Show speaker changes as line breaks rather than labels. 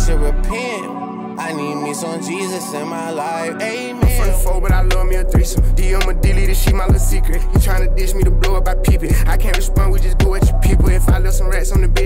should repent. I need me some Jesus in my life, amen.
I'm from the 4, but I love me a threesome. I'ma delete this shit, my little secret. You tryna dish me to blow up, I peep it. I can't respond, we just go at your people. If I left some rats on the bed.